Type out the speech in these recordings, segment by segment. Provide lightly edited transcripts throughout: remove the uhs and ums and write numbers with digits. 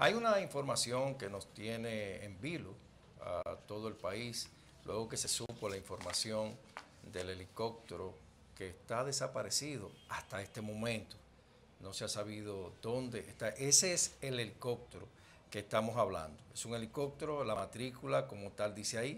Hay una información que nos tiene en vilo a todo el país, luego que se supo la información del helicóptero que está desaparecido hasta este momento. No se ha sabido dónde está. Ese es el helicóptero que estamos hablando. Es un helicóptero, la matrícula como tal dice ahí,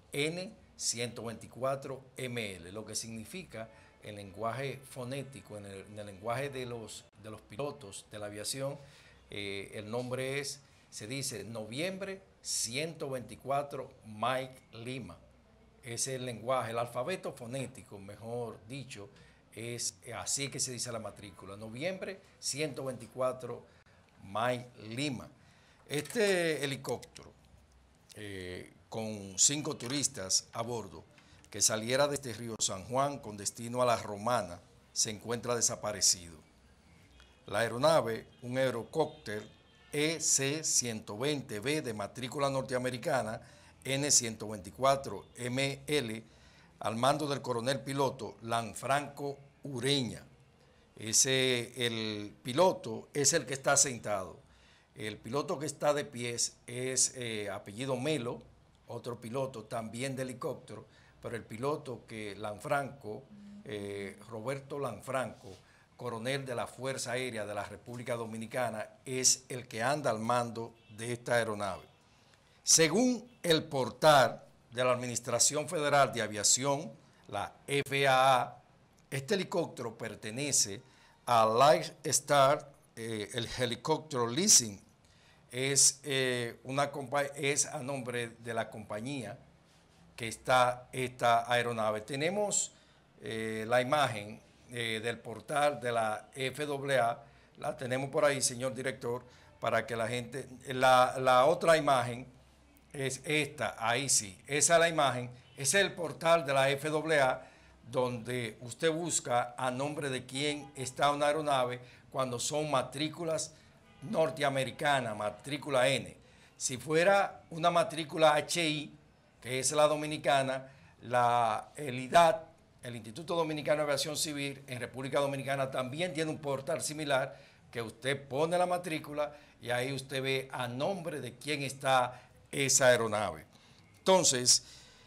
N124ML, lo que significa en lenguaje fonético, en el lenguaje de los pilotos de la aviación, el nombre se dice noviembre 124 Mike Lima. Es el lenguaje, el alfabeto fonético, mejor dicho, es así que se dice la matrícula, noviembre 124 Mike Lima. Este helicóptero, con 5 turistas a bordo, que saliera desde Río San Juan con destino a La Romana, se encuentra desaparecido. La aeronave, un Eurocopter EC-120B de matrícula norteamericana, N124ML, al mando del coronel piloto Lanfranco Ureña. El piloto es el que está sentado. El piloto que está de pies es apellido Melo, otro piloto también de helicóptero, pero el piloto que Lanfranco, Roberto Lanfranco, coronel de la Fuerza Aérea de la República Dominicana, es el que anda al mando de esta aeronave. Según el portal de la Administración Federal de Aviación, la FAA, este helicóptero pertenece a Lightstar, el helicóptero leasing. Es a nombre de la compañía que está esta aeronave. Tenemos la imagen del portal de la FAA, la tenemos por ahí, señor director, para que la gente, la otra imagen es esta, ahí sí, esa es la imagen, ese es el portal de la FAA, donde usted busca a nombre de quién está una aeronave cuando son matrículas norteamericanas, matrícula N. Si fuera una matrícula HI, que es la dominicana, el IDAT, el Instituto Dominicano de Aviación Civil, en República Dominicana también tiene un portal similar que usted pone la matrícula y ahí usted ve a nombre de quién está esa aeronave. Entonces,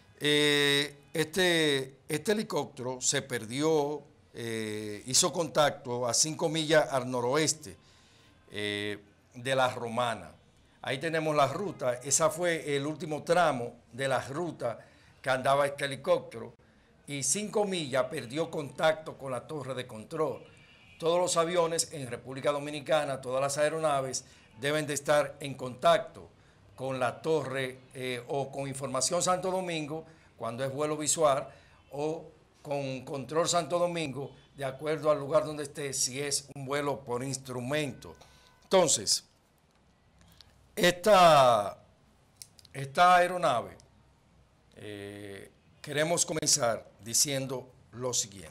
este helicóptero se perdió, hizo contacto a 5 millas al noroeste de La Romana. Ahí tenemos la ruta, esa fue el último tramo de la ruta que andaba este helicóptero, y 5 millas perdió contacto con la torre de control. Todos los aviones en República Dominicana, todas las aeronaves deben de estar en contacto con la torre o con Información Santo Domingo cuando es vuelo visual, o con Control Santo Domingo de acuerdo al lugar donde esté, si es un vuelo por instrumento. Entonces, esta aeronave, queremos comenzar diciendo lo siguiente.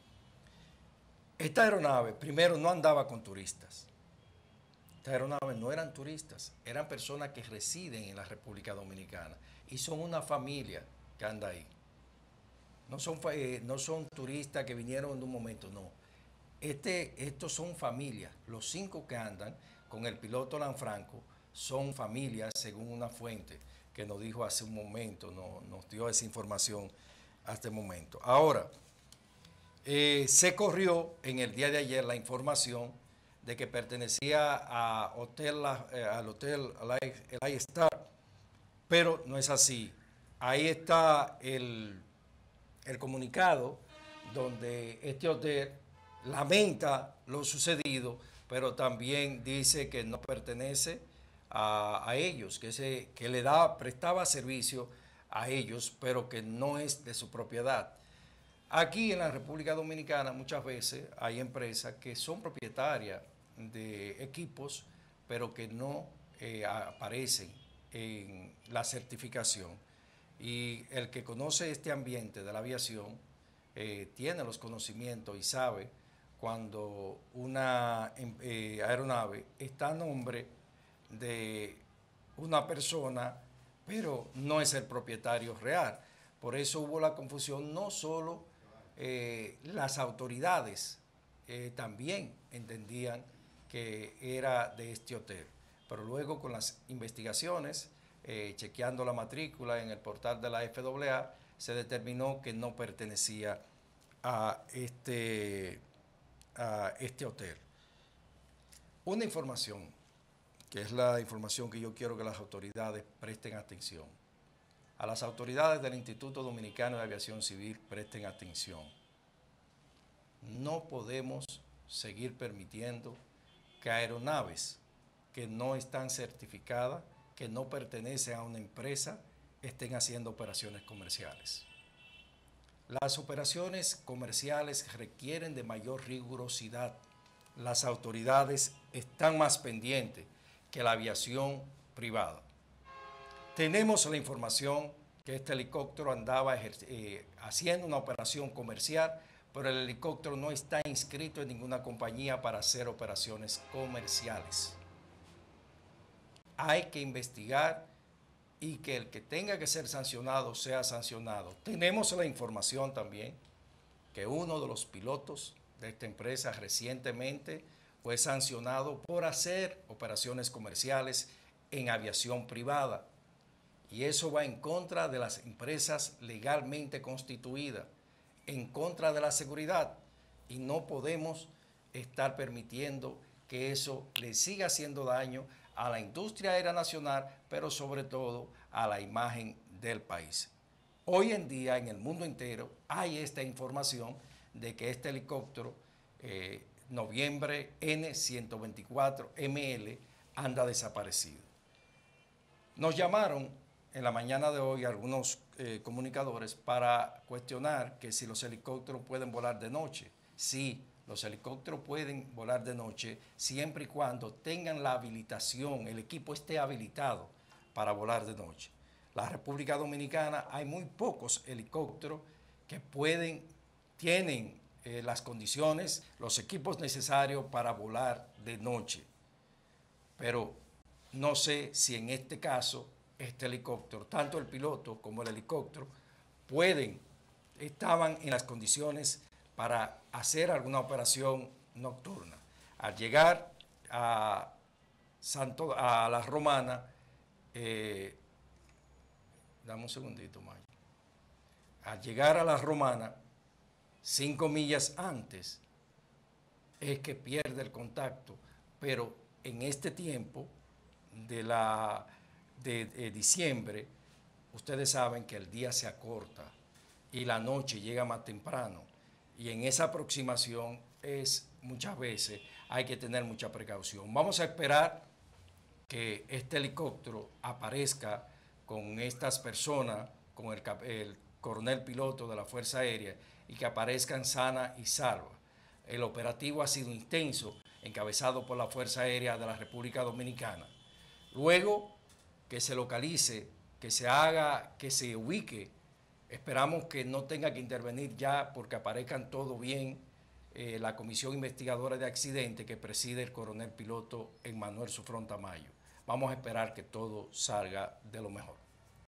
Esta aeronave, primero, no andaba con turistas. Estas aeronaves no eran turistas, eran personas que residen en la República Dominicana y son una familia que anda ahí. No son turistas que vinieron en un momento, no. Estos son familias. Los 5 que andan con el piloto Lanfranco son familias, según una fuente que nos dijo hace un momento, nos dio esa información hasta el momento. Ahora, se corrió en el día de ayer la información de que pertenecía al hotel Lightstar, pero no es así. Ahí está el comunicado donde este hotel lamenta lo sucedido, pero también dice que no pertenece a ellos, que prestaba servicio a ellos, pero que no es de su propiedad. Aquí en la República Dominicana muchas veces hay empresas que son propietarias de equipos, pero que no aparecen en la certificación. Y el que conoce este ambiente de la aviación tiene los conocimientos y sabe cuando una aeronave está a nombre de una persona, pero no es el propietario real. Por eso hubo la confusión, no solo las autoridades también entendían que era de este hotel. pero luego con las investigaciones, chequeando la matrícula en el portal de la FAA, se determinó que no pertenecía a este hotel. Una información, que es la información que yo quiero que las autoridades presten atención. A las autoridades del Instituto Dominicano de Aviación Civil presten atención. No podemos seguir permitiendo que aeronaves que no están certificadas, que no pertenecen a una empresa, estén haciendo operaciones comerciales. Las operaciones comerciales requieren de mayor rigurosidad. Las autoridades están más pendientes que la aviación privada. Tenemos la información que este helicóptero andaba haciendo una operación comercial, pero el helicóptero no está inscrito en ninguna compañía para hacer operaciones comerciales. Hay que investigar y que el que tenga que ser sancionado sea sancionado. Tenemos la información también que uno de los pilotos de esta empresa recientemente fue sancionado por hacer operaciones comerciales en aviación privada. Y eso va en contra de las empresas legalmente constituidas, en contra de la seguridad. Y no podemos estar permitiendo que eso le siga haciendo daño a la industria aérea nacional, pero sobre todo a la imagen del país. Hoy en día en el mundo entero hay esta información de que este helicóptero Noviembre N-124ML anda desaparecido. Nos llamaron en la mañana de hoy algunos comunicadores para cuestionar que si los helicópteros pueden volar de noche. Sí, los helicópteros pueden volar de noche siempre y cuando tengan la habilitación, el equipo esté habilitado para volar de noche. La República Dominicana hay muy pocos helicópteros que tienen las condiciones, los equipos necesarios para volar de noche. Pero no sé si en este caso, este helicóptero, tanto el piloto como el helicóptero, estaban en las condiciones para hacer alguna operación nocturna. Al llegar a La Romana, dame un segundito, Maya. Al llegar a La Romana, 5 millas antes, es que pierde el contacto, pero en este tiempo de diciembre, ustedes saben que el día se acorta y la noche llega más temprano. Y en esa aproximación muchas veces hay que tener mucha precaución. Vamos a esperar que este helicóptero aparezca con estas personas, con el coronel piloto de la Fuerza Aérea, y que aparezcan sana y salva. El operativo ha sido intenso, encabezado por la Fuerza Aérea de la República Dominicana. Luego que se localice, que se ubique, esperamos que no tenga que intervenir ya porque aparezcan todo bien la Comisión Investigadora de Accidentes que preside el coronel piloto Emmanuel Sufrón Tamayo. Vamos a esperar que todo salga de lo mejor.